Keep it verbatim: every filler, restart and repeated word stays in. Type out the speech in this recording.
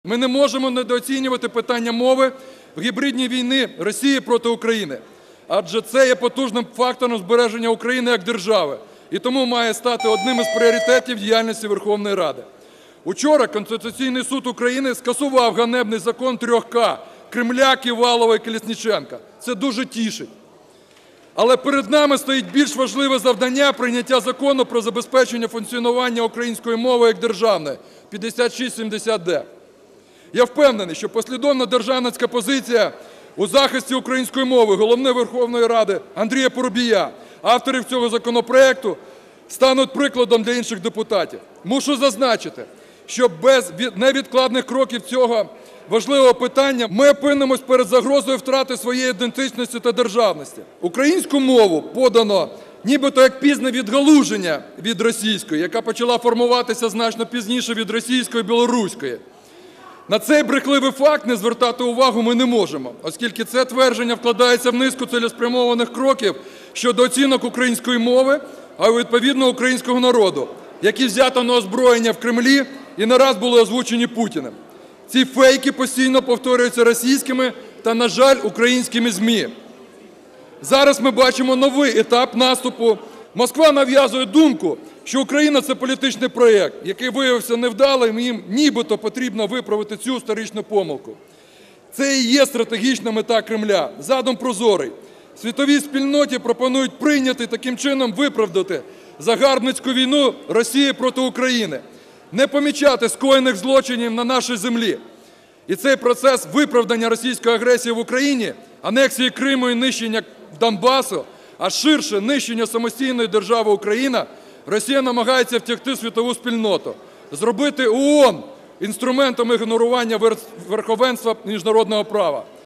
Ми не можемо недооцінювати питання мови в гібридній війні Росії проти України, адже це є потужним фактором збереження України як держави і тому має стати одним із пріоритетів діяльності Верховної Ради. Учора Конституційний Суд України скасував ганебний закон трьох К – Кремля, Ківалова і Колесніченка. Це дуже тішить. Але перед нами стоїть більш важливе завдання – прийняття Закону про забезпечення функціонування української мови як державної (п'ятдесят шість сімдесят д). Я впевнений, що послідовна державницька позиція у захисті української мови Голови Верховної Ради Андрія Парубія, авторів цього законопроекту, стануть прикладом для інших депутатів. Мушу зазначити, що без невідкладних кроків цього важливого питання ми опинимось перед загрозою втрати своєї ідентичності та державності. Українську мову подано нібито як пізне відгалуження від російської, яка почала формуватися значно пізніше від російської і білоруської. На цей брехливий факт не звертати увагу ми не можемо, оскільки це твердження вкладається в низку цілеспрямованих кроків щодо оцінок української мови, а й відповідно українського народу, які взято на озброєння в Кремлі і не раз були озвучені Путіним. Ці фейки постійно повторюються російськими та, на жаль, українськими ЗМІ. Зараз ми бачимо новий етап наступу. Москва нав'язує думку, що Україна – це політичний проєкт, який виявився невдалим, і їм нібито потрібно виправити цю історичну помилку. Це і є стратегічна мета Кремля. Задум прозорий. Світовій спільноті пропонують прийняти, таким чином виправдати загарбницьку війну Росії проти України, не помічати скоєних злочинів на нашій землі. І цей процес виправдання російської агресії в Україні, анексії Криму і нищення Донбасу, а ширше нищення самостійної держави Україна, Росія намагається втягти світову спільноту, зробити ООН інструментом ігнорування верховенства міжнародного права.